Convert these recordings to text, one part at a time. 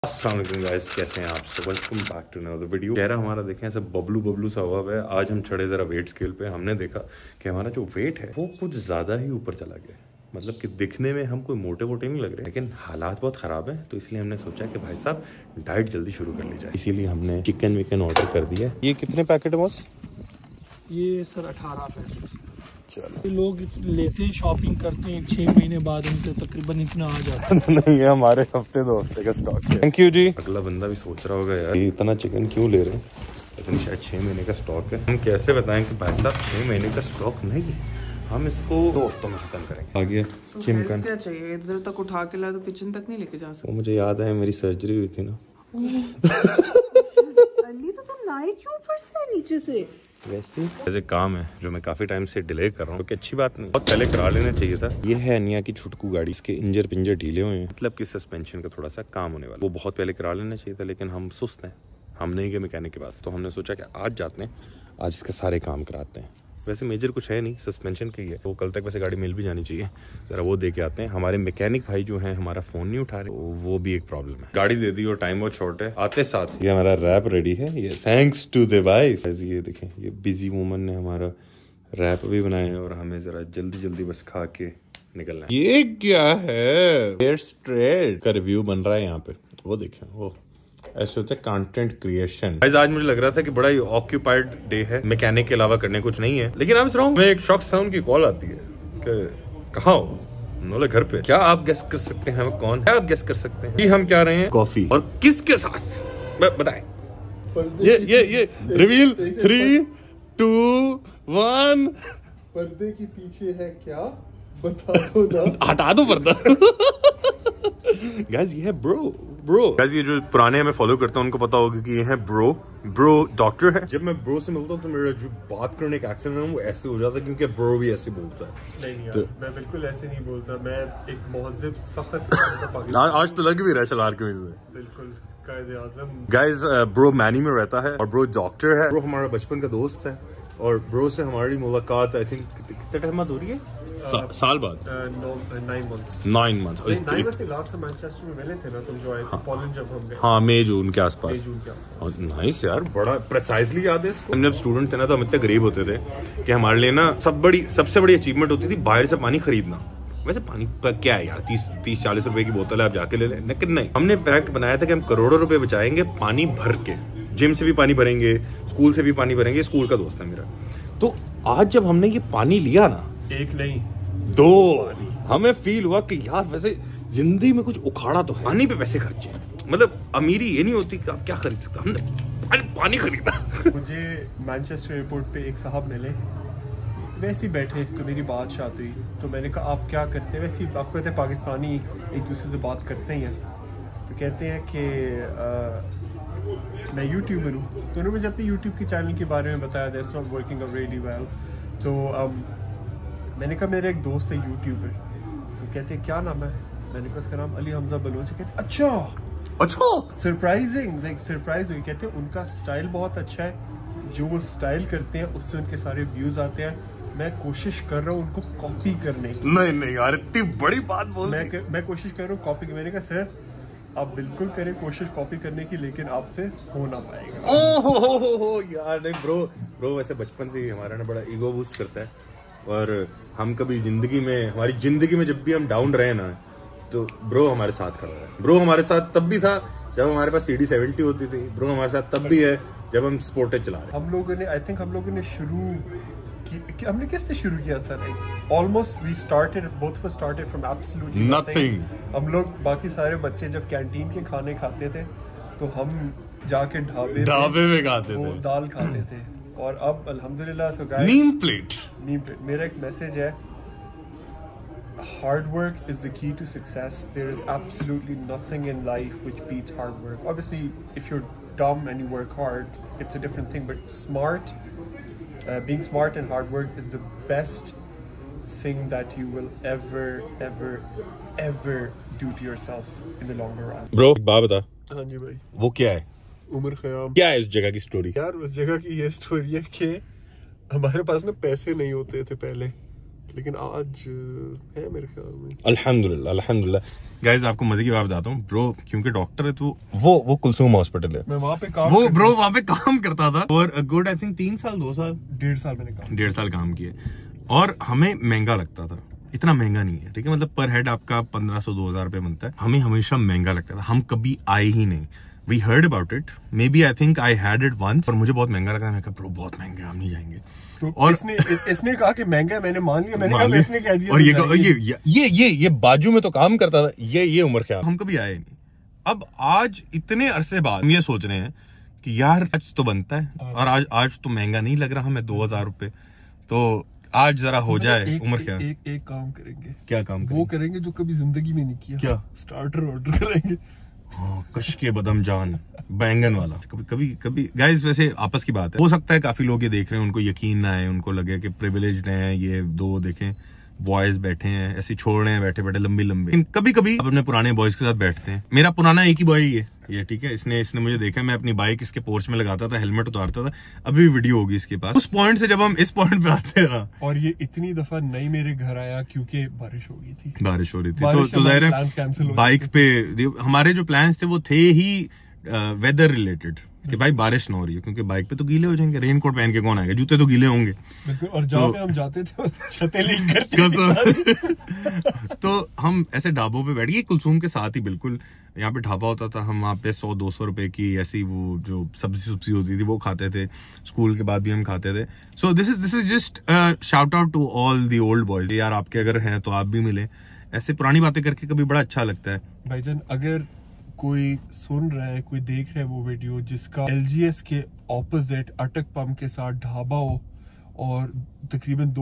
अस्सलाम वालेकुम गाइस, कैसे हैं आप सब। Welcome back to another video. चेहरा हमारा देखें ऐसा बबलू बबलू सा हुआ है। आज हम चढ़े ज़रा वेट स्केल पे, हमने देखा कि हमारा जो वेट है वो कुछ ज़्यादा ही ऊपर चला गया। मतलब कि दिखने में हम कोई मोटे वोटे नहीं लग रहे, लेकिन हालात बहुत ख़राब है। तो इसलिए हमने सोचा कि भाई साहब डाइट जल्दी शुरू कर ली जाए। इसीलिए हमने चिकन विकन ऑर्डर कर दिया। ये कितने पैकेट है बॉस? ये सर 18 पैकेट। चलो, लोग लेते हैं, शॉपिंग करते हैं, 6 महीने बाद उनसे तकरीबन इतना आ जाता है। नहीं, ये हमारे हफ्ते 2 हफ्ते का स्टॉक है। थैंक यू जी। अगला बंदा भी सोच रहा होगा यार ये इतना चिकन क्यों ले रहे हैं, लेकिन शायद 6 महीने का स्टॉक है। हम कैसे बताएं कि भाई साहब 6 महीने का स्टॉक नहीं है, हम इसको 2 हफ्तों में खत्म करेंगे। आगे तो चिकन क्या चाहिए, इधर तक उठा के लाए तो किचन तक नहीं लेके जा सकते। वो मुझे याद है मेरी सर्जरी हुई थी ना। अली तो तुम लाए क्यों ऊपर से नीचे से? वैसे काम है जो मैं काफी टाइम से डिले कर रहा हूँ, अच्छी बात नहीं, बहुत पहले करा लेना चाहिए था। ये है अनिया की छुटकू गाड़ी, इसके इंजर पिंजर ढीले हुए हैं, मतलब कि सस्पेंशन का थोड़ा सा काम होने वाला। वो बहुत पहले करा लेना चाहिए था, लेकिन हम सुस्त हैं, हम नहीं गए मैकेनिक के पास। तो हमने सोचा कि आज जाते हैं, आज इसके सारे काम कराते हैं। वैसे मेजर कुछ है नहीं, सस्पेंशन की है। वो कल तक वैसे गाड़ी मिल भी जानी चाहिए, जरा वो दे के आते हैं। हमारे मैकेनिक भाई जो हैं हमारा फोन नहीं उठा रहे, वो भी एक प्रॉब्लम है। गाड़ी दे दी और टाइम बहुत शॉर्ट है। आते साथ ये हमारा रैप रेडी है, ये थैंक्स टू द वाइफ। ये देखें, ये बिजी वूमन ने हमारा रैप भी बनाया है और हमें जरा जल्दी जल्दी बस खा के निकलना है। ये क्या है, हेयर स्ट्रेट का रिव्यू बन रहा है यहाँ पे, वो देखें। वो ऐसे होता है कंटेंट क्रिएशन। आज मुझे लग रहा था कि बड़ा ही ऑक्यूपाइड डे है, मैकेनिक के अलावा करने कुछ नहीं है। लेकिन अब मैं एक शॉक साउंड की कॉल आती है कि कहाँ हो? नोले घर पे। क्या आप गेस कर सकते हैं वो कौन? क्या आप गेस कर सकते हैं कि हम क्या रहे हैं? कॉफी। और किसके साथ बताएं? ये रिवील 3, 2, 1। पर्दे के पीछे है क्या, बता दो ना। हटा दो पर्दा। गाइस ये है ब्रो। गाइस ये जो पुराने हमें फॉलो करते हैं उनको पता होगा कि ये है ब्रो डॉक्टर है। जब मैं ब्रो से मिलता हूँ तो मेरा जो बात करने का एक्सेंट है वो ऐसे हो जाता है, क्योंकि ब्रो भी ऐसे बोलता है। नहीं यार, मैं बिल्कुल ऐसे नहीं बोलता। मैं एक मुहज़्ज़िब सख्त आज तो लग भी रहा है शलार कमीज में, बिल्कुल कायदे आज़म। गाइस ब्रो मैनी में रहता है और ब्रो डॉक्टर है। ब्रो हमारा बचपन का दोस्त है और ब्रो से हमारी मुलाकात आई थिंक कितने टाइम बाद हो रही है? साल बाद। 9 months। 9 months। 9 months से लास्ट में मैनचेस्टर में मिले थे ना तुम, जो आए थे पोलैंड जब हम गए। हाँ, मई जून के आसपास। मई जून के आसपास। नाइस यार, बड़ा प्रिसाइजली याद है इसको। हम जब स्टूडेंट थे ना तो हम इतने गरीब होते थे कि हमारे लिए ना सबसे बड़ी अचीवमेंट होती थी बाहर से पानी खरीदना। वैसे पानी क्या है यार, 30-40 रुपए की बोतल है, आप जाके ले लें। लेकिन नहीं, हमने पैक्ट बनाया था कि हम करोड़ों रुपए बचाएंगे पानी भर के। जिम से भी पानी भरेंगे, स्कूल से भी पानी भरेंगे। स्कूल का दोस्त है मेरा। तो आज जब हमने ये पानी लिया ना, एक नहीं 2, हमें फील हुआ कि यार वैसे जिंदगी में कुछ उखाड़ा तो है। पानी पे पैसे खर्चे, मतलब अमीरी ये नहीं होती कि आप क्या खरीद सकते। हमने पानी खरीदा। मुझे मैनचेस्टर एयरपोर्ट पे एक साहब मिले, वैसे ही बैठे तो मेरी बात शात हुई। तो मैंने कहा आप क्या करते हैं? वैसे ही आपको कहते हैं पाकिस्तानी एक दूसरे से बात करते ही हैं। तो कहते हैं कि मैं यूट्यूबर हूँ। तो उन्होंने मुझे अपनी यूट्यूब के चैनल के बारे में बताया, that's not working out really well. तो मैंने कहा मेरा एक दोस्त है यूट्यूबर। तो कहते हैं क्या नाम है? मैंने कहा उसका नाम अली हमजा बलोच। कहते अच्छा सरप्राइजिंग, लाइक सरप्राइज हुई। कहते हैं उनका स्टाइल बहुत अच्छा है, जो वो स्टाइल करते हैं उससे उनके सारे व्यूज आते हैं। मैं कोशिश कर रहा हूँ उनको कॉपी करने की। नहीं यार, इतनी बड़ी बात बोल दी। मैं कोशिश कर रहा हूँ कॉपी की। मैंने कहा सर आप बिल्कुल करें कोशिश कॉपी करने की, लेकिन आपसे हो ना पाएगा। ओहो यार, नहीं ब्रो वैसे बचपन से ही हमारा ना बड़ा ईगो बूस्ट करता है। और हम कभी हमारी जिंदगी में जब भी हम डाउन रहे ना, तो ब्रो हमारे साथ खड़ा है। ब्रो हमारे साथ तब भी था जब हमारे पास CD 70 होती थी। ब्रो हमारे साथ तब भी है जब हम स्पोर्टेज चला रहे। हम लोगों ने हमने कैसे शुरू किया था? Almost we started, both of us started from absolutely nothing. हम लोग बाकी सारे बच्चे जब कैंटीन के खाने खाते थे तो हम जाके ढाबे में खाते थे, दाल खाते थे। और अब अल्हम्दुलिल्लाह नीम प्लेट। मेरा एक मैसेज है, hard work is the key to success. There is absolutely nothing in life which beats hard work. Obviously if you're dumb and you work hard, it's a different thing, but being smart and hard work is the best thing that you will ever do to yourself in the longer run. Bro, बात बता। हाँ जी भाई। वो क्या है? उमर खयाम। क्या है उस जगह की स्टोरी? यार उस जगह की ये स्टोरी है कि हमारे पास ना पैसे नहीं होते थे पहले, लेकिन आज है मेरे ख्याल में। अल्हम्दुलिल्लाह गाइस, आपको मजे की बात बताता हूँ ब्रो, क्योंकि डॉक्टर है तो वो कुलसूम हॉस्पिटल है, मैं वहाँ पे काम वहाँ पे काम करता था और गुड आई थिंक 3 साल 2 साल 1.5 साल मैंने काम 1.5 साल काम किए और हमें महंगा लगता था। इतना महंगा नहीं है, ठीक है, मतलब पर हेड आपका 1500-2000 रुपए बनता है, हमें हमेशा महंगा लगता था, हम कभी आए ही नहीं। We heard about it, maybe I think I had it once और मुझे बहुत महंगा लगा। मैं कहा ब्रो बहुत महंगा, हम नहीं जाएंगे। तो और इसने कहा कि महंगा है, मैंने मान लिया, मैंने कहा इसने कह दिया। और ये बाजू में तो काम करता था, ये उम्र क्या, हम कभी आए नहीं। अब आज इतने अरसे बाद हम ये सोच रहे हैं कि यार आज तो बनता है और आज तो महंगा नहीं लग रहा हमें 2000 रुपए, तो आज जरा हो जाए। उम्र क्या, एक काम करेंगे। क्या काम वो करेंगे जो कभी जिंदगी में नहीं किया। क्या? स्टार्टर ऑर्डर करेंगे। हाँ, कश्के बदम जान बैंगन वाला। कभी गाइस, वैसे आपस की बात है, हो सकता है काफी लोग ये देख रहे हैं, उनको यकीन ना आए, उनको लगे कि प्रिविलेज्ड हैं ये दो, देखें बॉयज बैठे हैं ऐसे छोड़ रहे हैं बैठे बैठे लंबी। कभी कभी अपने पुराने बॉयज के साथ बैठते हैं। मेरा पुराना एक ही बॉय ही है ये, ठीक है, इसने मुझे देखा, मैं अपनी बाइक इसके पोर्च में लगाता था, हेलमेट उतारता था, अभी भी वीडियो होगी इसके पास। उस पॉइंट से जब हम इस पॉइंट पे आते हैं ना, और ये इतनी दफा नहीं मेरे घर आया क्योंकि बारिश हो रही थी, तो जाहिर है बाइक पे हमारे जो प्लान्स थे वो थे ही वेदर रिलेटेड, कि भाई बारिश ना हो रही है, क्योंकि बाइक पे तो गीले हो जाएंगे, रेनकोट पहन के कौन आएगा, जूते तो गीले होंगे। और जहाँ पे हम जाते थे छतें लीक करते थे। तो हम ऐसे ढाबों पे बैठ गए, कुलसूम के साथ ही बिल्कुल यहाँ पे ढाबा होता था, हम वहाँ पे 100-200 रुपए की ऐसी वो जो सब्जी होती थी वो खाते थे, स्कूल के बाद भी हम खाते थे। So this is just shout out to all the old boys, यार आपके अगर हैं तो आप भी मिले, ऐसे पुरानी बातें करके कभी बड़ा अच्छा लगता है। भाईजान अगर कोई सुन रहा है, कोई देख रहा है वो वीडियो जिसका LGS के ऑपोजिट अटक पंप के साथ ढाबा हो और तकरीबन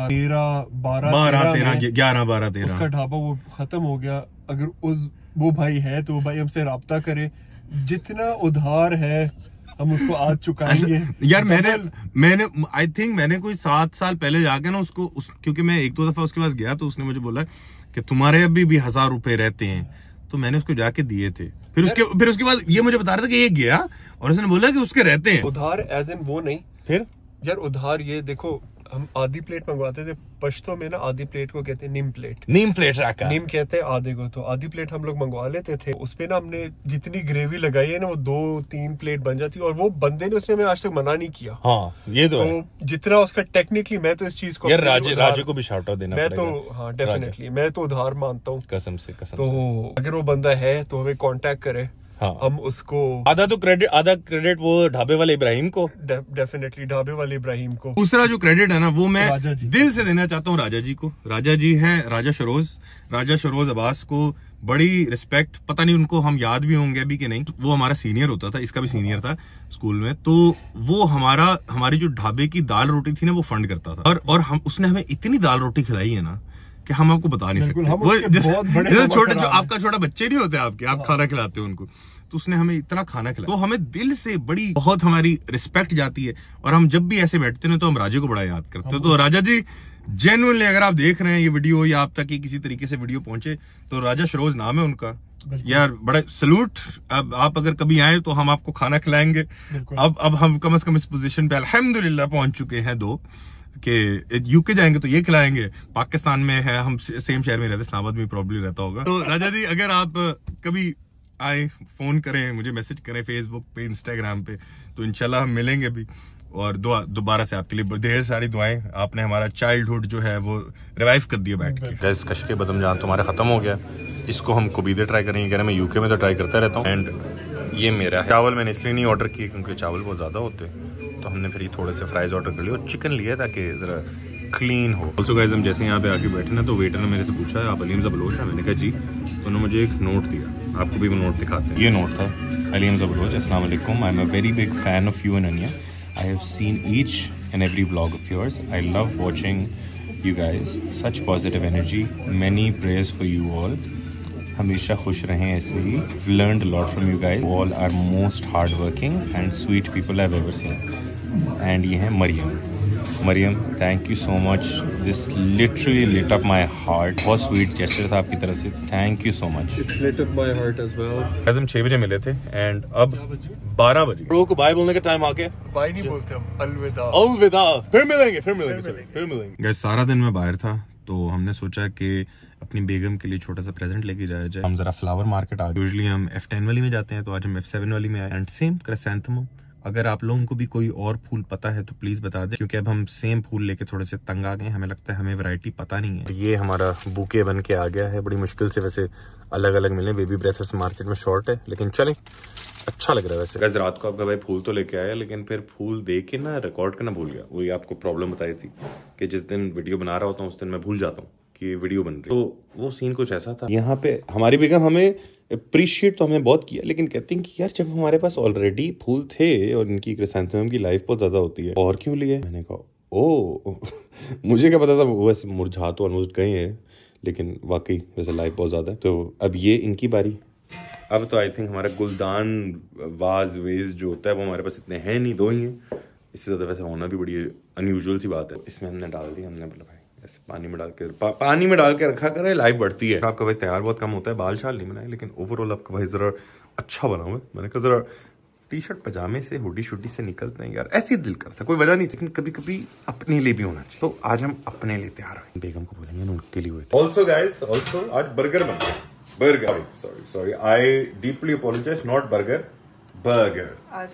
2011-12 उसका ढाबा वो खत्म हो गया, अगर वो भाई है तो वो भाई हमसे राब्ता करे, जितना उधार है हम उसको आज चुकाएंगे। यार मैंने आई थिंक मैंने कोई 7 साल पहले जाके ना उसको क्योंकि मैं 1-2 दफा उसके पास गया तो उसने मुझे बोला कि तुम्हारे अभी भी 1000 रुपए रहते हैं, तो मैंने उसको जाके दिए थे। फिर उसके बाद ये मुझे बता रहा था कि ये गया और उसने बोला कि उसके रहते हैं। उधार एज इन वो नहीं, फिर यार उधार ये देखो, हम आधी प्लेट मंगवाते थे, पश्तो में ना आधी प्लेट को कहते हैं नीम प्लेट नीम कहते हैं आधे को, तो आधी प्लेट हम लोग मंगवा लेते थे, उसपे ना हमने जितनी ग्रेवी लगाई है ना वो 2-3 प्लेट बन जाती, और वो बंदे ने उसने हमें आज तक मना नहीं किया। हाँ, ये तो है। जितना उसका टेक्निकली, मैं तो इस चीज को यार राजे को भी शाउट आउट देना मैं तो हाँ डेफिनेटली मैं तो उधार मानता हूँ, कसम से। तो अगर वो बंदा है तो हमें कांटेक्ट करे। हाँ। हम उसको आधा क्रेडिट वो ढाबे वाले इब्राहिम को, डेफिनेटली ढाबे वाले इब्राहिम को। दूसरा जो क्रेडिट है ना वो मैं दिल से देना चाहता हूँ राजा जी को। राजा जी हैं राजा शरोज अब्बास को बड़ी रिस्पेक्ट, पता नहीं उनको हम याद भी होंगे अभी कि नहीं। वो हमारा सीनियर होता था, इसका भी सीनियर था स्कूल में, तो वो हमारी जो ढाबे की दाल रोटी थी ना वो फंड करता था, और उसने हमें इतनी दाल रोटी खिलाई है ना कि हम आपको बता नहीं सकते। वो छोटे जो आपका छोटा बच्चे नहीं होते आपके, आप खाना खिलाते हो उनको, तो उसने हमें इतना खाना खिलाया, तो हमें दिल से बहुत हमारी रिस्पेक्ट जाती है। और हम जब भी ऐसे बैठते हैं तो हम राजे को बड़ा याद करते हैं। तो राजा जी जेन्युइनली अगर आप देख रहे हैं ये वीडियो या आप तक किसी तरीके से वीडियो पहुंचे, तो राजा शरोज नाम है उनका, यार बड़ा सलूट। अब आप अगर कभी आए तो हम आपको खाना खिलाएंगे। अब हम कम से कम इस पोजीशन पे अल्हम्दुलिल्लाह पहुंच चुके हैं दो, कि यूके जाएंगे तो ये खिलाएंगे, पाकिस्तान में है, हम सेम शहर में रहते, इस्लामाबाद में प्रॉब्लम रहता होगा। तो राजा जी अगर आप कभी आए, फोन करें, मुझे मैसेज करें फेसबुक पे, इंस्टाग्राम पे, तो इंशाल्लाह हम मिलेंगे भी। और दोबारा से आपके लिए ढेर सारी दुआएं, आपने हमारा चाइल्डहुड जो है वो रिवाइव कर दिया बैठ के। गैस कश्के बदम जान तुम्हारा खत्म हो गया, इसको हम कुबीदे ट्राई करेंगे, कह रहे मैं यूके में तो ट्राई करता रहता हूँ। एंड ये मेरा चावल मैंने इसलिए नहीं ऑर्डर किए क्योंकि चावल बहुत ज्यादा होते, तो हमने फिर थोड़े से फ्राइज ऑर्डर कर लिए और चिकन लिया ताकि जरा क्लीन हो। ऑल्सो गाइस हम जैसे यहाँ पे आके बैठे ना, तो वेटर ने मेरे से पूछा है आप अलीम ज़बलोच है, मैंने कहा जी, तो उन्होंने मुझे एक नोट दिया, आपको भी वो नोट दिखाते हैं। ये नोट था, अलीम ज़बलोच, अस्सलाम वालेकुम, I am a very big fan of you and Aniya, I have seen each and every vlog of yours, I love watching you guys, such positive energy, many prayers for you all, हमेशा खुश रहें ऐसे ही, learned lot from you guys, all are most hard working and sweet people I have ever seen. And ये है Mariam, Mariam, thank you so much, this literally lit up my heart. बहुत sweet gesture था आपकी तरफ से, thank you so much. It's lit up my heart as well. हम 6 बजे मिले थे एंड अब 12 बजे लोगों को बाय बोलने का टाइम आ गया। बाय नहीं बोलते हम, अलविदा। अलविदा, फिर मिलेंगे। गाइस सारा दिन मैं बाहर था तो हमने सोचा कि अपनी बेगम के लिए छोटा सा प्रेजेंट लेके जाया जाए। हम जरा फ्लावर मार्केट आ गए। यूजुअली हम F10 वाली में जाते हैं, तो आज हम F7 वाली में आए। एंड सेम क्रिसैंथेमम, अगर आप लोगों को भी कोई और फूल पता है तो प्लीज बता दें, क्योंकि अब हम सेम फूल लेके थोड़े से तंग आ गए। हमें लगता है हमें वैरायटी पता नहीं है। ये हमारा बुके बन के आ गया है, बड़ी मुश्किल से वैसे अलग अलग मिले। बेबी ब्रेथ्स मार्केट में शॉर्ट है, लेकिन चलें, अच्छा लग रहा है वैसे। गाइस रात को आपका भाई फूल तो लेके आया, लेकिन फिर फूल देख के ना रिकॉर्ड करना भूल गया। वही आपको प्रॉब्लम बताई थी कि जिस दिन वीडियो बना रहा होता हूँ उस दिन मैं भूल जाता हूँ कि वीडियो बन रही है। तो वो सीन कुछ ऐसा था। यहाँ पे हमारी बेगम हमें अप्रिशिएट तो हमने बहुत किया, लेकिन कहती हैं कि यार जब हमारे पास ऑलरेडी फूल थे और इनकी क्रिसैंथेमम की लाइफ बहुत ज्यादा होती है, और क्यों लिए? मैंने कहा ओ मुझे क्या पता था, वैसे मुरझा तो ऑलमोस्ट गए हैं, लेकिन वाकई वैसे लाइफ बहुत ज्यादा है। तो अब ये इनकी बारी। अब तो आई थिंक हमारा गुलदान वाज वेज जो होता है वो हमारे पास इतने हैं नहीं, 2 ही हैं। इससे ज्यादा वैसे होना भी बड़ी अनयूजुअल सी बात है। इसमें हमने डाल दिया, हमने बोला भाई ऐसे पानी में डाल के पानी में डाल के रखा करे, लाइफ बढ़ती है। आपका भाई तैयार बहुत कम होता है, बाल शाल नहीं बनाए, लेकिन ओवरऑल आपका भाई जरा अच्छा बना हुआ है। मैंने कहा जरा टी शर्ट पजामे से हुडी शुडी से निकलते हैं यार, ऐसे दिल करता है, कोई वजह नहीं, लेकिन कभी कभी अपने लिए भी होना चाहिए। तो आज हम अपने लिए तैयार हैं। बेगम को बोलेंगे ना उनके लिए हुए। ऑल्सो गाइस, ऑल्सो आज बर्गर बन रहा है। Burger, sorry I deeply apologise, not burger, burger. आज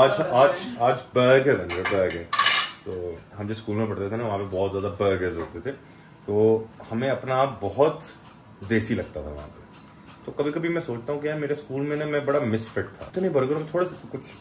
बर्गर बन रहा है, बर्गर। तो हम जिस स्कूल में पढ़ते थे ना, वहाँ पे बहुत ज्यादा बर्गर्स होते थे, तो हमें अपना आप बहुत देसी लगता था वहाँ पे। तो कभी कभी मैं सोचता हूँ कि यार मेरे स्कूल में ना मैं बड़ा मिसफिट था। तो नहीं, बर्गर में थोड़ा सा कुछ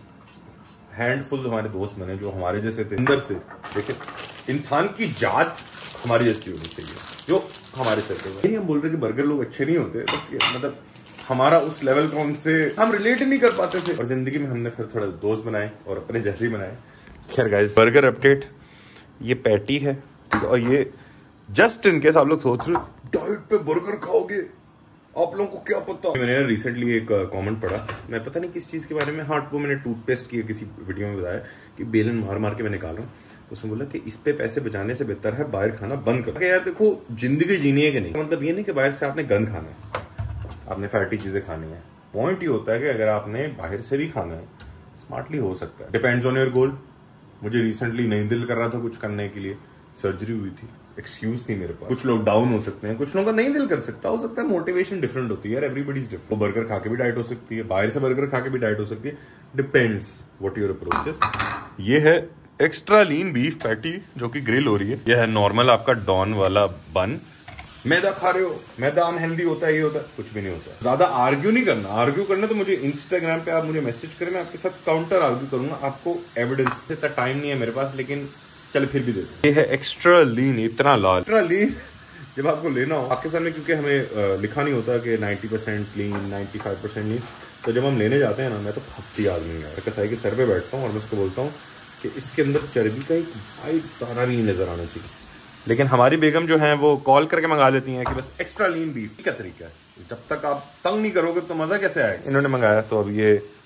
हैंडफुल हमारे दोस्त बने जो हमारे जैसे थे अंदर से। देखिए, इंसान की जात हमारी जैसी होनी चाहिए जो हमारे सर पे। हम बोल रहे कि बर्गर लोग अच्छे नहीं होते, बस मतलब हमारा उस लेवल का उनसे हम रिलेट नहीं कर पाते थे। और जिंदगी में हमने फिर थोड़ा दोस्त बनाए और अपने जैसे ही बनाए। खैर गाइस, बर्गर अपडेट, ये पैटी है और ये जस्ट इन केस आप लोग सोच रहे डाइट पे बर्गर खाओगे, आप लोगों को क्या पता। मैंने रिसेंटली एक कमेंट पढ़ा, मैं पता नहीं किस चीज के बारे में, हाँ वो मैंने टूथपेस्ट की किसी वीडियो में बताया कि बेलन मार मार के मैं निकाल रहा हूँ, तो उसने बोला कि इस पे पैसे बचाने से बेहतर है बाहर खाना बंद करो। यार देखो, जिंदगी जीनी है कि नहीं, मतलब ये नहीं कि बाहर से आपने गंद खाना है, आपने फैटी चीजें खानी है। पॉइंट ये होता है कि अगर आपने बाहर से भी खाना है, स्मार्टली हो सकता है, डिपेंड्स ऑन योर गोल। मुझे रिसेंटली नहीं दिल कर रहा था कुछ करने के लिए, सर्जरी हुई थी, एक्सक्यूज थी मेरे पास। कुछ लोग डाउन हो सकते हैं, कुछ लोगों का नहीं दिल कर सकता, हो सकता है मोटिवेशन डिफरेंट होती है यार, एवरीबॉडी इज डिफरेंट। बर्गर खा के भी डाइट हो सकती है, बाहर से बर्गर खा के भी डाइट हो सकती है, depends what your approach is. ये है एक्स्ट्रा लीन बीफ पैटी जो कि ग्रिल हो रही है। यह है नॉर्मल आपका डॉन वाला बन। मैदा खा रहे हो, मैदा अनहेल्दी होता है, ये होता है, कुछ भी नहीं होता। ज्यादा आर्ग्यू नहीं करना, आर्ग्यू करना तो मुझे इंस्टाग्राम पे आप मुझे मैसेज करें, मैं आपके साथ काउंटर आर्ग्यू करूंगा, आपको एविडेंस। इतना टाइम नहीं है मेरे पास, लेकिन चल फिर भी देते। ये है एक्स्ट्रा लीन, इतना लाल। एक्स्ट्रा लीन जब आपको लेना हो आपके सामने, क्योंकि हमें लिखा नहीं होता कि 90% लीन, 95% लीन, तो जब हम लेने जाते हैं ना, मैं तो फट्टी आदमी है, कसाई के सर पे बैठता हूँ और मैं उसको बोलता हूँ कि इसके अंदर चर्बी का एक भाई दाना भी नजर आना चाहिए। लेकिन हमारी बेगम जो है वो कॉल करके मंगा लेती हैं कि बस एक्स्ट्रा लीन बीफ। क्या तरीका है, जब तक आप तंग नहीं करोगे तो मजा कैसे आएगा। इन्होंने मंगाया तो अब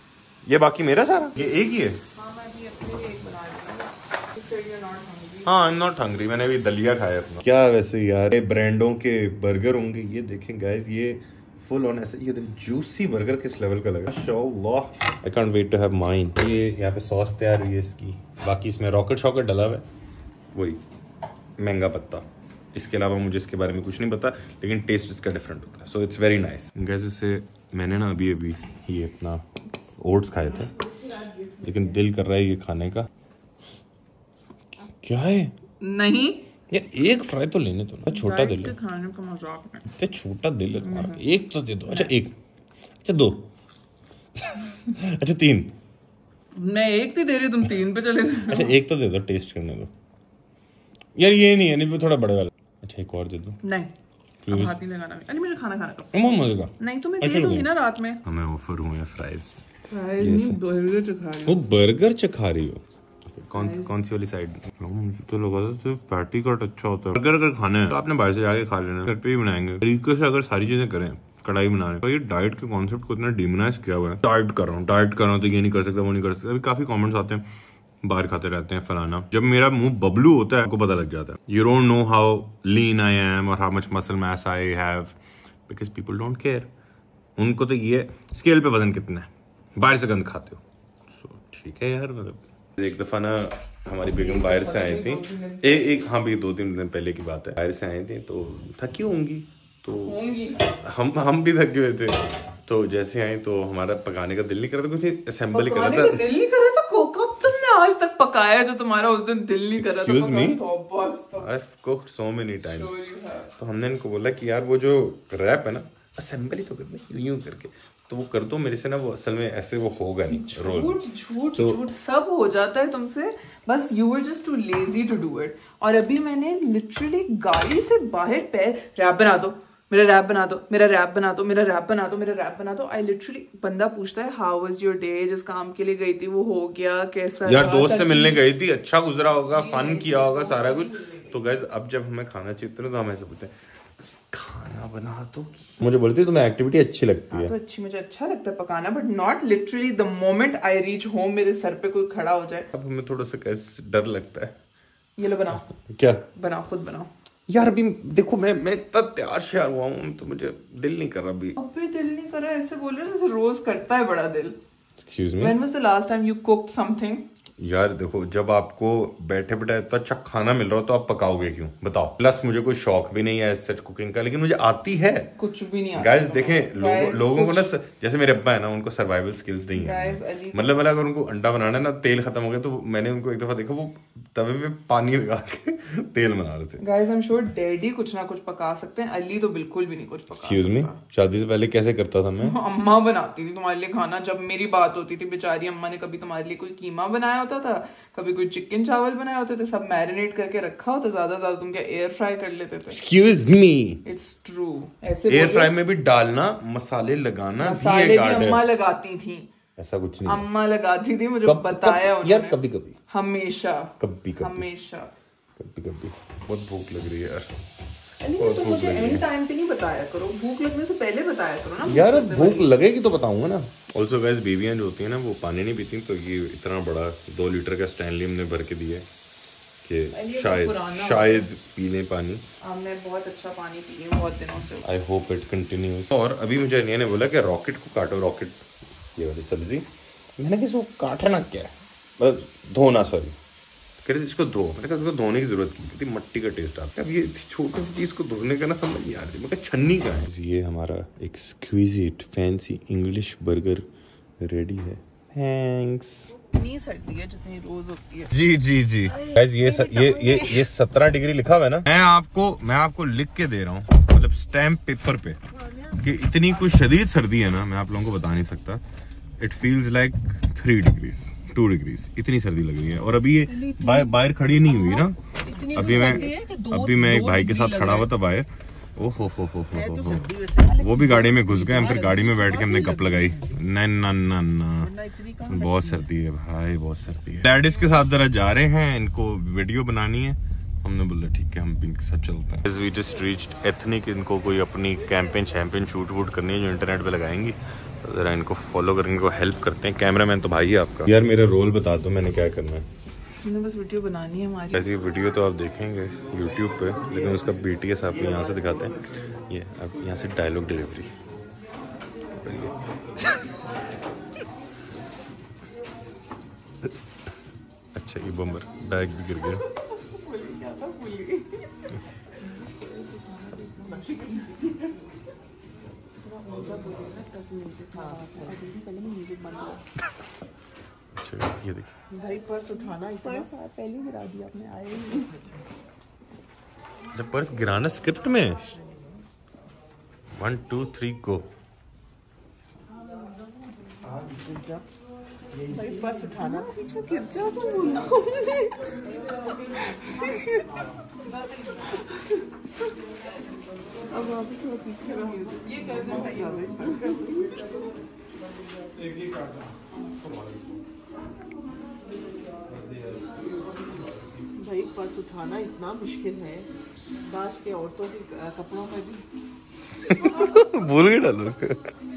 ये बाकी मेरा सारा, ये एक ही है। हाँ, आई एम नॉट हंग्री, मैंने अभी दलिया खाया अपना। क्या वैसे यार ब्रांडों के बर्गर होंगे, ये देखें गाइस, ये फुल ऑन ऐसे, ये जूसी बर्गर किस लेवल का लगा। माशाअल्लाह, I can't wait to have mine. ये यहाँ पे सॉस तैयार हुई है इसकी, बाकी इसमें रॉकेट शॉकेट डला हुआ है, वही महंगा पत्ता। इसके अलावा मुझे इसके बारे में कुछ नहीं पता, लेकिन टेस्ट इसका डिफरेंट होता है, so it's very nice. Guys इससे मैंने ना अभी ये अपना ओट्स खाए थे, लेकिन दिल कर रहा है ये खाने का। क्या है? नहीं यार एक फ्राई तो लेने दो ना, छोटा दिल है, खाने का मजाक नहीं। इतना छोटा दिल है तुम्हारा, एक तो दे दो। अच्छा एक, अच्छा 2 अच्छा 3। मैं एक ही दे रही, तुम 3 पे चले गए। अच्छा एक तो दे दो, टेस्ट करने दो यार। ये नहीं है, नहीं थोड़ा बड़े वाला। अच्छा एक और दे दो। नहीं, हाथ ही लगाना। अरे मुझे खाना खाना का बहुत मजे का। नहीं तो मैं दे दूंगी ना रात में। हमें ऑफर हुए हैं फ्राइज। नहीं, बर्गर चखा रही वो बर्गर चखा रही हो। कौन सी वाली साइड? तो लगा था सिर्फ पैटी कट अच्छा होता है। बर्गर अगर खाना है तो आपने बाहर से जाके खा लेना, घर पे ही बनाएंगे। तरीके से अगर सारी चीजें करें, कढ़ाई बना रहे, तो ये डाइट के कॉन्सेप्ट को इतना डिमोनाइज किया हुआ है। डाइट कर रहा हूँ तो ये नहीं कर सकता, वो नहीं कर सकता। अभी काफी कमेंट्स आते हैं बाहर खाते रहते हैं फलाना। जब मेरा मुंह बबलू होता है आपको पता लग जाता है। You don't know how lean I am और how much muscle mass I have because people don't care. उनको तो ये स्केल पे वजन कितना है, बाहर से गंद खाते हो। सो ठीक है यार। मतलब एक दफा ना हमारी बेगम बाहर से आई थी, हाँ भी 2-3 दिन पहले की बात है। बाहर से आई थी तो थकी होंगी, तो हम भी थके हुए थे। तो जैसे आई तो हमारा पकाने का दिल नहीं कर रहा था, कुछ असेंबल ही कर रहा था। दिल नहीं कर रहा था? कब तुमने आज तक पकाया जो तुम्हारा उस दिन दिल नहीं कर रहा था? Excuse me? I've cooked so many times. तो हमने इनको बोला कि यार वो जो रैप है ना, असेंबल ही तो करना यूं करके, तो वो कर दो मेरे से ना। वो असल में ऐसे वो होगा नहीं। रोल झूठ सब हो जाता है तुमसे, बस you were just too lazy to do it. और अभी मैंने लिटरली गाड़ी से बाहर पैर, रैप बना दो, मेरा रैप बना दो, मेरा रैप बना दो, मेरा रैप बना दो, मेरा रैप बना दो। आई लिटरली, बंदा पूछता है हाउ वाज योर डे, जिस काम के लिए गई थी वो हो गया कैसा? यार दोस्त से मिलने गई थी, अच्छा गुजरा होगा, फन किया होगा सारा कुछ। तो गाइस अब जब हमें खाना चाहिए तो हम ऐसे बोलते हैं खाना बना दो। मुझे बोलती है तुम्हें एक्टिविटी अच्छी लगती है। तो अच्छी, मुझे अच्छा लगता है पकाना, but not literally the moment I reach home मेरे सर पे कोई खड़ा हो जाए। अब हमें थोड़ा सा कैसे डर लगता है। ये लो बनाओ। क्या बनाओ? खुद बनाओ यार। अभी देखो मैं इतना तैयार श्यार हुआ हूँ तो मुझे दिल नहीं कर रहा अभी। अब भी दिल नहीं कर रहा? ऐसे बोल रहे जैसे रोज करता है बड़ा दिल। Excuse me? When was the last time you cooked something? यार देखो जब आपको बैठे बैठे इतना अच्छा खाना मिल रहा हो तो आप पकाओगे क्यों बताओ। प्लस मुझे कोई शौक भी नहीं है सच कुकिंग का, लेकिन मुझे आती है। कुछ भी नहीं आता। गाइस देखें लोगों को ना, जैसे मेरे अब्बा है ना, उनको सर्वाइवल स्किल्स नहीं है। मतलब अगर उनको अंडा बनाना है ना, तेल खत्म हो गया, तो मैंने उनको एक दफा देखा वो तवे पे पानी लगा के तेल बना रहे थे। Guys I am sure daddy कुछ ना कुछ पका सकते हैं, अली तो बिल्कुल भी नहीं कुछ पका। एक्सक्यूज मी, शादी से पहले कैसे करता था मैं? अम्मा बनाती थी तुम्हारे लिए खाना। जब मेरी बात होती थी बेचारी अम्मा ने कभी तुम्हारे लिए कोई कीमा बनाया होता था, कभी कोई चिकन चावल बनाए होते थे, सब मैरिनेट करके रखा होता। ज्यादा तुम क्या एयर फ्राई कर लेते थे? Excuse me, it's true. ऐसे एयर फ्राई में भी डालना, मसाले लगाना, मसाले भी अम्मा लगाती थी। ऐसा कुछ नहीं, अम्मा लगाती थी, मुझे बताया उन्होंने। यार कभी कभी, हमेशा कभी कभी, हमेशा कभी कभी। बहुत भूख लग रही है यार। तो मुझे एंड टाइम पे नहीं बताया करो, भूख लगने से पहले बताया करो ना। यार भूख लगेगी तो बताऊंगा ना। ऑल्सो गाइस बेबियां जो होती है ना वो पानी नहीं पीती, तो ये इतना बड़ा 2 लीटर का स्टैनली हमने भर के दिया है कि शायद पी लें पानी। हमने बहुत अच्छा पानी पी लिया बहुत दिनों से। I hope it continues. और अभी मुझे अनिया ने बोला कि रॉकेट को काटो, रॉकेट ये वाली सब्जी। मैंने कहा इसको काटना क्या है, मतलब धोना, सॉरी कह रहे इसको धो। मैंने कहा इसको धोने की जरूरत नहीं, कितनी मट्टी का टेस्ट आता है। अब ये छोटी सी चीज को धोने का ना समझ नहीं आ रही। मैं कहा छन्नी का है। ये हमारा exquisite fancy English burger ready है। थैंक्स। इतनी सर्दी है जितनी रोज होती है। जी जी जी गाइस, ये 17 डिग्री लिखा हुआ है ना। मैं आपको लिख के दे रहा हूँ, मतलब स्टैम्प पेपर पे, कि इतनी कोई शदीद सर्दी है ना, मैं आप लोगों को बता नहीं सकता। It feels like 3 degrees 2 degrees, इतनी सर्दी लग रही है। और अभी ये बाहर खड़ी नहीं हुई ना, अभी मैं एक भाई के साथ खड़ा हुआ था बाहर। ओहो हो वो भी गाड़ी में घुस गए हम, फिर गाड़ी में बैठ के हमने कप लगाई। ना बहुत सर्दी है भाई, बहुत सर्दी है। डैडिस के साथ जरा जा रहे हैं, इनको वीडियो बनानी है। हमने बोला ठीक है हम भी इनके साथ चलते हैं। We just reached ethnic. इनको कोई अपनी कैंपेन शूट वूट करनी है जो इंटरनेट पे लगाएंगी, जरा इनको फॉलो करने को हेल्प करते हैं। कैमरामैन तो भाई है आपका। यार मेरा रोल बता दो, मैंने क्या करना है? मैंने बस वीडियो बनानी है हमारी। ऐसी वीडियो तो आप देखेंगे यूट्यूब पे, लेकिन उसका BTS आपको यहाँ से दिखाते हैं। ये अब यहाँ से डायलॉग डिलीवरी। अच्छा ये बम्बर बैग भी गिर गया। ये देखिए भाई पर्स उठाना, पर्स पहले गिरा दिया आपने, आए ही नहीं। जब पर्स गिराना स्क्रिप्ट में 1 2 3 गो। भाई पर्स उठाना, गिर जाओ तो अब आप थोड़ा पीछे रहो। ये कैसे भाई पर्स उठाना इतना मुश्किल है, दाश के औरतों के कपड़ों में भी भूल गए डालो।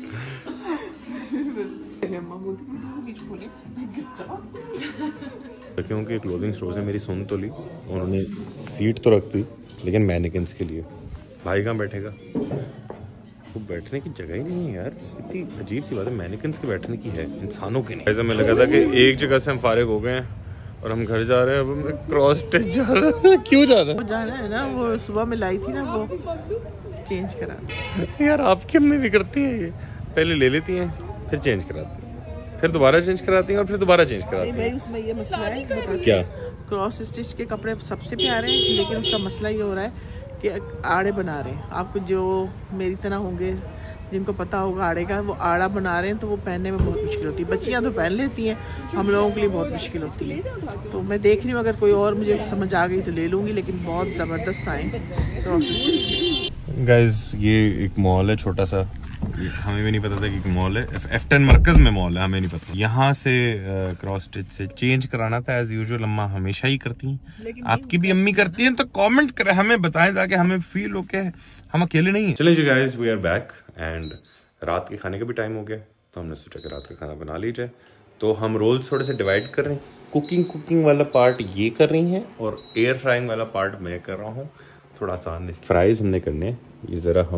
मम्मी बोले क्योंकि क्लोथिंग स्टोर ने मेरी सुन तो ली, उन्होंने सीट तो रख दी लेकिन मैनिकिन्स के लिए। भाई कहाँ बैठेगा? वो बैठने की जगह ही नहीं है यार, इतनी अजीब सी बात है। मैनिकिन्स के बैठने की है, इंसानों की नहीं। ऐसा मैं लगा था कि एक जगह से हम फारिग हो गए हैं और हम घर जा रहे हैं। अब हम क्रॉस स्टिच जा रहे हैं। क्यों जा रहे हैं? वो जाना है ना, वो सुबह में लाई थी ना, वो चेंज कराना। यार आपकी अम्मी भी करती हैं ये, पहले ले लेती हैं फिर चेंज कराती हैं, फिर दोबारा चेंज कराती हैं और फिर दोबारा चेंज कराती हैं। भाई उसमें ये मसला है क्या? क्रॉस स्टिच के कपड़े सबसे प्यारे हैं, लेकिन उसका मसला ये हो रहा है कि आड़े बना रहे हैं। आपको जो मेरी तरह होंगे जिनको पता होगा आड़े का, वो आड़ा बना रहे हैं तो वो पहनने में बहुत मुश्किल होती है। बच्चियां तो पहन लेती हैं, हम लोगों के लिए बहुत मुश्किल होती है। तो मैं देख रही हूँ अगर कोई और मुझे समझ आ गई तो ले लूँगी, लेकिन बहुत ज़बरदस्त आए क्रॉस स्टिच के। गाइस ये एक मॉल है छोटा सा, हमें भी नहीं पता था कि मॉल है। F10 मरकज में मॉल है, हमें नहीं पता। यहाँ से क्रॉस स्टिच से चेंज कराना था एज यूजुअल। अम्मा हमेशा ही करती हैं, आपकी भी अम्मी करती हैं, तो कमेंट करें, हमें बताएं ताकि हमें फील हो के हम अकेले नहीं हैं। चलिए जी guys, we are back and रात के खाने का भी टाइम हो गया, तो हमने सोचा कि रात का खाना बना लीजिए। तो हम रोल्स थोड़े से डिवाइड कर रहे हैं। कुकिंग वाला पार्ट ये कर रही हैं और एयर फ्राइंग वाला पार्ट मैं कर रहा हूँ। थोड़ा आसान फ्राइज हमने करने हैं। ये ज़रा हम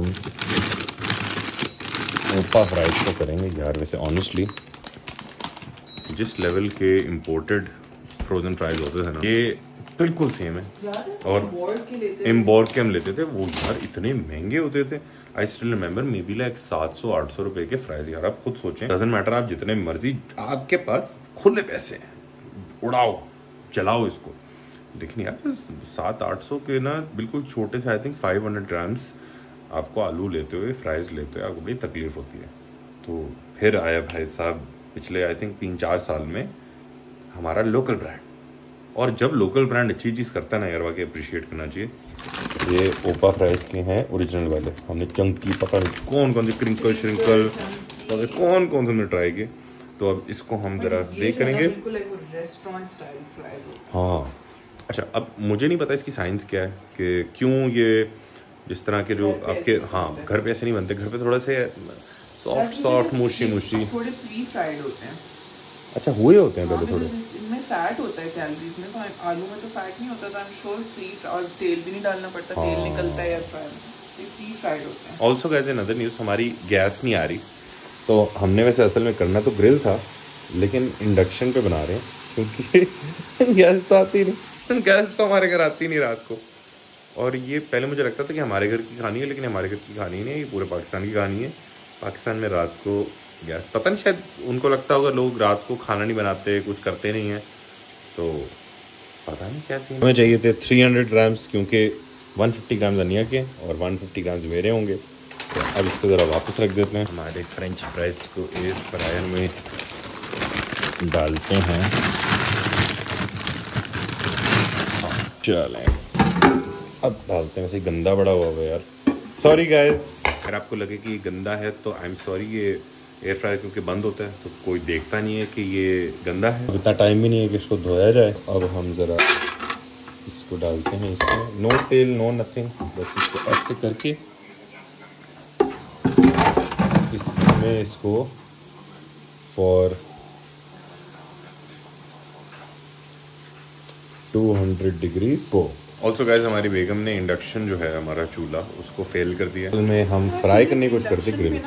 ओपा फ्राइज तो करेंगे यार। वैसे ऑनेस्टली जिस लेवल के इम्पोर्टेड फ्रोजन फ्राइज होते थे ना, ये बिल्कुल सेम है। और इम्बोर्ड के हम लेते थे, वो यार इतने महंगे होते थे। I still remember maybe like 700-800 रुपए के फ्राइज। यार आप खुद सोचें, डजंट मैटर, आप जितने मर्जी, आपके पास खुले पैसे हैं, उड़ाओ चलाओ इसको। लेकिन यार 700-800 के ना बिल्कुल छोटे से, आई थिंक 500 ग्राम्स आपको आलू लेते हुए, फ्राइज लेते हुए आपको बड़ी तकलीफ होती है। तो फिर आया भाई साहब पिछले आई थिंक 3-4 साल में हमारा लोकल ब्रांड। और जब लोकल ब्रांड अच्छी चीज़ करता है ना यार, वाकई अप्रिशिएट करना चाहिए। ये ओपा फ्राइज के हैं ओरिजिनल वाले। हमने चंकी पता नहीं कौन सी क्रिंकल श्रिंकल कौन से हमने ट्राई किए। तो अब इसको हम ज़रा देख करेंगे। हाँ अच्छा, अब मुझे नहीं पता इसकी साइंस क्या है कि क्यों ये जिस तरह के जो आपके, हाँ घर पे ऐसे नहीं बनते। घर पे थोड़ा से सॉफ्ट मुशी थोड़े प्री फ्राइड होते हैं। अच्छा हुए होते हैं पहले थोड़े। इनमें फैट होता है कैलोरीज में, तो आलू में तो फैट नहीं होता था। आई एम श्योर फ्री, और तेल भी नहीं डालना पड़ता, तेल निकलता है एयर फ्रायर में, ये फ्री फ्राइड होते हैं। ऑल्सो गाइस अनदर न्यूज़, हमारी गैस नहीं आ रही। तो हमने वैसे असल में करना तो ग्रिल था, लेकिन इंडक्शन पे बना रहे हैं क्योंकि गैस तो आती नहीं। गैस तो हमारे घर आती नहीं रात को। और ये पहले मुझे लगता था कि हमारे घर की कहानी है, लेकिन हमारे घर की कहानी नहीं है, ये पूरे पाकिस्तान की कहानी है। पाकिस्तान में रात को गैस, पता नहीं, शायद उनको लगता होगा लोग रात को खाना नहीं बनाते, कुछ करते नहीं हैं, तो पता नहीं क्या थी। हमें चाहिए थे 300 ग्राम्स, क्योंकि 150 ग्राम्स अनिया के और 150 ग्राम्स मेरे होंगे। तो अब इसको ज़रा वापस रख देते हैं। हमारे फ्रेंच फ्राइज को एयर फ्रायर में डालते हैं। चलें अब डालते हैं। वैसे गंदा बड़ा हुआ है यार, सॉरी गाइस। अगर आपको लगे कि ये गंदा है तो आई एम सॉरी। ये एयर फ्रायर क्योंकि बंद होता है तो कोई देखता नहीं है कि ये गंदा है। इतना टाइम भी नहीं है कि इसको धोया जाए। अब हम ज़रा इसको डालते हैं इसमें, नो तेल नो नथिंग, बस इसको ऐसे करके इसमें इसको फॉर 200 डिग्रीज को। ऑल्सो गाइज हमारी बेगम ने इंडक्शन जो है हमारा चूल्हा उसको फेल कर दिया। उसमें हम फ्राई करने की कोशिश करते ग्रिल,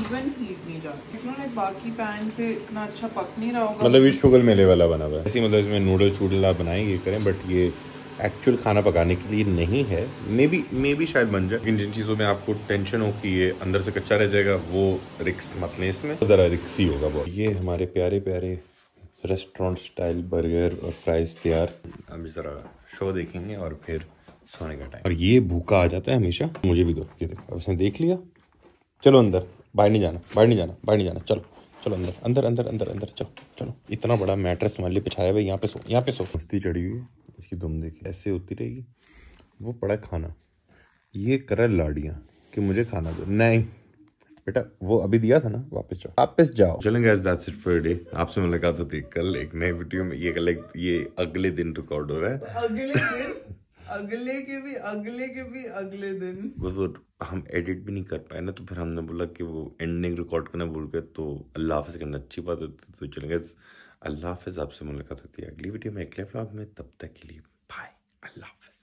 बाकी पैन पे इतना अच्छा पक नहीं रहा होगा। मतलब ये शुगर मेले वाला बना हुआ है ऐसी, मतलब इसमें नूडल चूडला बनाएंगे करें, बट ये एक्चुअल खाना पकाने के लिए नहीं है। मे बी शायद बन जाए। जिन चीज़ों में आपको टेंशन हो कि ये अंदर से कच्चा रह जाएगा, वो रिक्स मत लें, इसमें ज़रा रिक्सी होगा बहुत। ये हमारे प्यारे प्यारे रेस्टोरेंट स्टाइल बर्गर और फ्राइज तैयार। अभी ज़रा शो देखेंगे और फिर सोने का टाइम। और ये भूखा आ जाता है हमेशा, मुझे भी दो। ये देखो उसने देख लिया, चलो अंदर, बाहर नहीं जाना, चलो अंदर, चलो। इतना बड़ा मैट्रेस तुम्हारे लिए बिछाया हुआ है, यहाँ पे सो। मस्ती चढ़ी हुई है, इसकी दुम देखिए ऐसे होती रहेगी। वो पड़ा खाना, ये कर लाड़ियाँ कि मुझे खाना दो। नहीं बेटा, वो अभी दिया था ना, वापस जाओ। चलें guys, that's it for day. आपसे मुलाकात होती है कल एक नए वीडियो में। ये अगले दिन रिकॉर्ड हो रहा है। अगले के भी अगले दिन वो हम एडिट भी नहीं कर पाए ना, तो फिर हमने बोला कि वो एंडिंग रिकॉर्ड करना भूल गए, तो अल्लाह हाफ़िज़ करना अच्छी बात होती। तो चलेंगे, अल्लाह हाफिज़। आपसे मुलाकात होती है अगली वीडियो में, अगले व्लॉग में। तब तक के लिए बाय, अल्लाह हाफिज़।